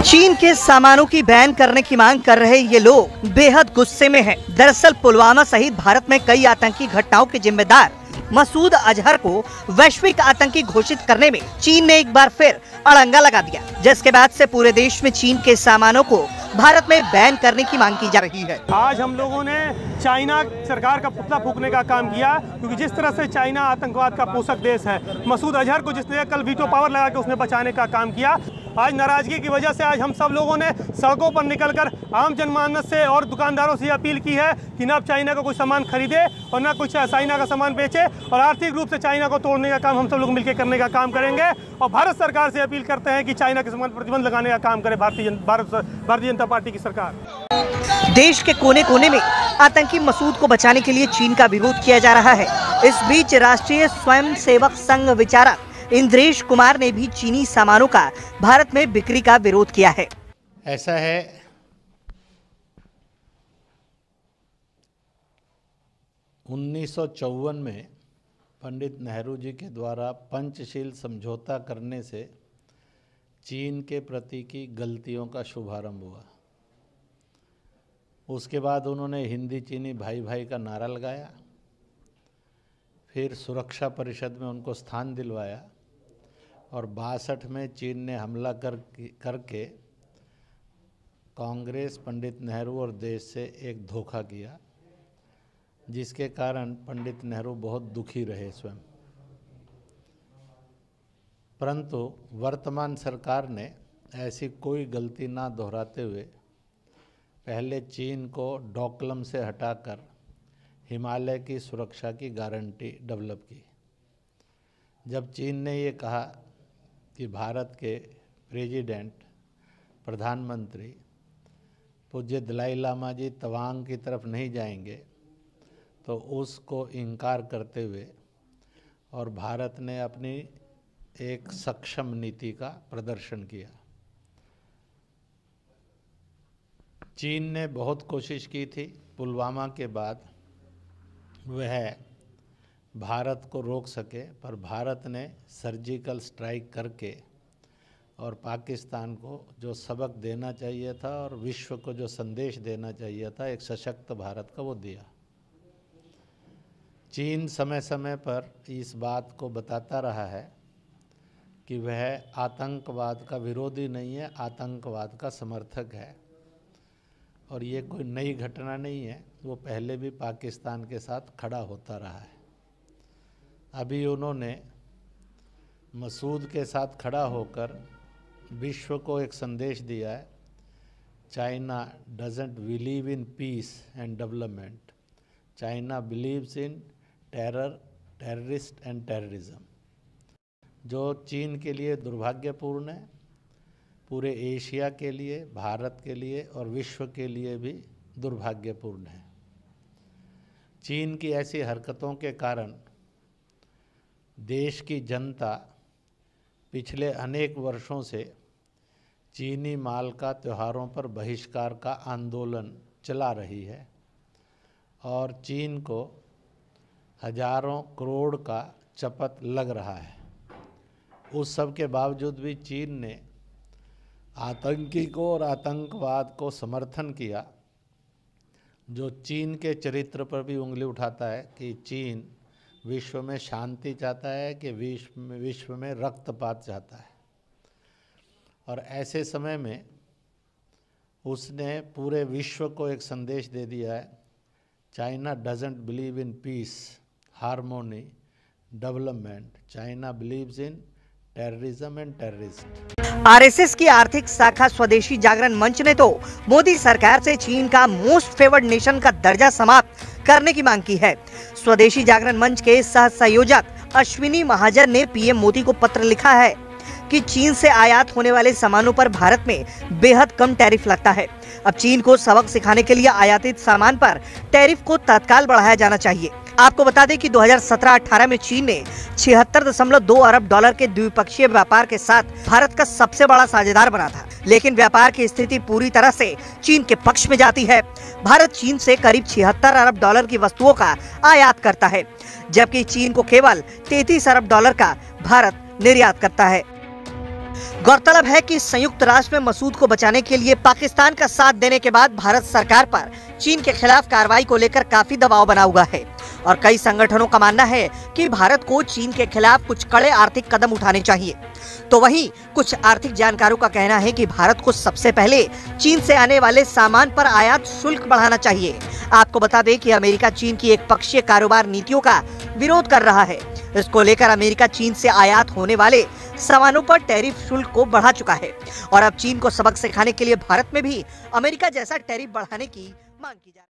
चीन के सामानों की बैन करने की मांग कर रहे ये लोग बेहद गुस्से में हैं। दरअसल पुलवामा सहित भारत में कई आतंकी घटनाओं के जिम्मेदार मसूद अजहर को वैश्विक आतंकी घोषित करने में चीन ने एक बार फिर अड़ंगा लगा दिया, जिसके बाद से पूरे देश में चीन के सामानों को भारत में बैन करने की मांग की जा रही है। आज हम लोगों ने चाइना सरकार का पुतला फूंकने का काम किया, क्योंकि जिस तरह से चाइना आतंकवाद का पोषक देश है, मसूद अजहर को जिसने कल वीटो पावर लगा के उसने बचाने का काम किया, आज नाराजगी की वजह से आज हम सब लोगों ने सड़कों पर निकलकर आम जनमानस से और दुकानदारों से अपील की है कि न अब चाइना का कोई सामान खरीदे और न कुछ चाइना का सामान बेचे, और आर्थिक रूप से चाइना को तोड़ने का काम हम सब लोग मिलकर करने का काम करेंगे। और भारत सरकार से अपील करते हैं कि चाइना के सामान पर प्रतिबंध लगाने का काम करे भारतीय जनता पार्टी की सरकार। देश के कोने कोने में आतंकी मसूद को बचाने के लिए चीन का विरोध किया जा रहा है। इस बीच राष्ट्रीय स्वयंसेवक संघ विचारक इंद्रेश कुमार ने भी चीनी सामानों का भारत में बिक्री का विरोध किया है। ऐसा है, 1954 में पंडित नेहरू जी के द्वारा पंचशील समझौता करने से चीन के प्रति की गलतियों का शुभारंभ हुआ। उसके बाद उन्होंने हिंदी चीनी भाई भाई का नारा लगाया, फिर सुरक्षा परिषद में उनको स्थान दिलवाया, और 62 में चीन ने हमला करके कांग्रेस, पंडित नेहरू और देश से एक धोखा किया, जिसके कारण पंडित नेहरू बहुत दुखी रहे स्वयं। परंतु वर्तमान सरकार ने ऐसी कोई गलती ना दोहराते हुए पहले चीन को डोकलम से हटाकर हिमालय की सुरक्षा की गारंटी डेवलप की। जब चीन ने ये कहा कि भारत के प्रेसिडेंट, प्रधानमंत्री पूज्य दलाई लामा जी तवांग की तरफ नहीं जाएंगे, तो उसको इनकार करते हुए और भारत ने अपनी एक सक्षम नीति का प्रदर्शन किया। चीन ने बहुत कोशिश की थी पुलवामा के बाद वह भारत को रोक सके, पर भारत ने सर्जिकल स्ट्राइक करके और पाकिस्तान को जो सबक देना चाहिए था और विश्व को जो संदेश देना चाहिए था एक सशक्त भारत का, वो दिया। चीन समय समय पर इस बात को बताता रहा है कि वह आतंकवाद का विरोधी नहीं है, आतंकवाद का समर्थक है, और ये कोई नई घटना नहीं है, वो पहले भी पाकिस्तान के साथ खड़ा होता रहा है। अभी उन्होंने मसूद के साथ खड़ा होकर विश्व को एक संदेश दिया है, China doesn't believe in peace and development, China believes in terror, terrorist and terrorism, जो चीन के लिए दुर्भाग्यपूर्ण है, पूरे एशिया के लिए, भारत के लिए और विश्व के लिए भी दुर्भाग्यपूर्ण है। चीन की ऐसी हरकतों के कारण देश की जनता पिछले अनेक वर्षों से चीनी माल का त्योहारों पर बहिष्कार का आंदोलन चला रही है, और चीन को हजारों करोड़ का चपत लग रहा है। उस सब के बावजूद भी चीन ने आतंकी को और आतंकवाद को समर्थन किया, जो चीन के चरित्र पर भी उंगली उठाता है कि चीन विश्व में शांति चाहता है कि विश्व में रक्तपात चाहता है। और ऐसे समय में उसने पूरे विश्व को एक संदेश दे दिया है, China doesn't believe in peace, harmony, development, China believes in terrorism and terrorist. RSS की आर्थिक शाखा स्वदेशी जागरण मंच ने तो मोदी सरकार से चीन का मोस्ट फेवर्ड नेशन का दर्जा समाप्त करने की मांग की है। स्वदेशी जागरण मंच के सह संयोजक अश्विनी महाजन ने पीएम मोदी को पत्र लिखा है कि चीन से आयात होने वाले सामानों पर भारत में बेहद कम टैरिफ लगता है। अब चीन को सबक सिखाने के लिए आयातित सामान पर टैरिफ को तत्काल बढ़ाया जाना चाहिए। आपको बता दें कि 2017-18 में चीन ने 76.2 अरब डॉलर के द्विपक्षीय व्यापार के साथ भारत का सबसे बड़ा साझेदार बना था, लेकिन व्यापार की स्थिति पूरी तरह से चीन के पक्ष में जाती है। भारत चीन से करीब 76 अरब डॉलर की वस्तुओं का आयात करता है, जबकि चीन को केवल 33 अरब डॉलर का भारत निर्यात करता है। गौरतलब है कि संयुक्त राष्ट्र में मसूद को बचाने के लिए पाकिस्तान का साथ देने के बाद भारत सरकार पर चीन के खिलाफ कार्रवाई को लेकर काफी दबाव बना हुआ है और कई संगठनों का मानना है कि भारत को चीन के खिलाफ कुछ कड़े आर्थिक कदम उठाने चाहिए। तो वहीं कुछ आर्थिक जानकारों का कहना है कि भारत को सबसे पहले चीन से आने वाले सामान पर आयात शुल्क बढ़ाना चाहिए। आपको बता दें कि अमेरिका चीन की एक पक्षीय कारोबार नीतियों का विरोध कर रहा है। इसको लेकर अमेरिका चीन से आयात होने वाले सामानों पर टैरिफ शुल्क को बढ़ा चुका है और अब चीन को सबक सिखाने के लिए भारत में भी अमेरिका जैसा टैरिफ बढ़ाने की मांग की जा रही है।